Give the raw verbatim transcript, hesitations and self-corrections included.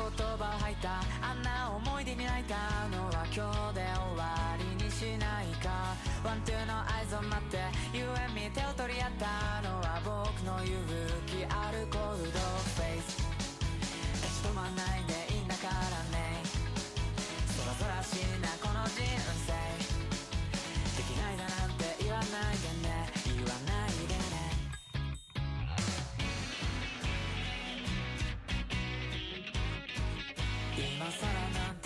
葉を吐いたあんな思い出に泣いたのは今日で終わりにしないか。ワンツーの合図を待って You and me 手を取り合ったのは僕の勇気あるコールドフェイス。立ち止まんないでいいんだからね。空々しいなこの人生。できないだなんて言わないでね、言わないでね。今更なん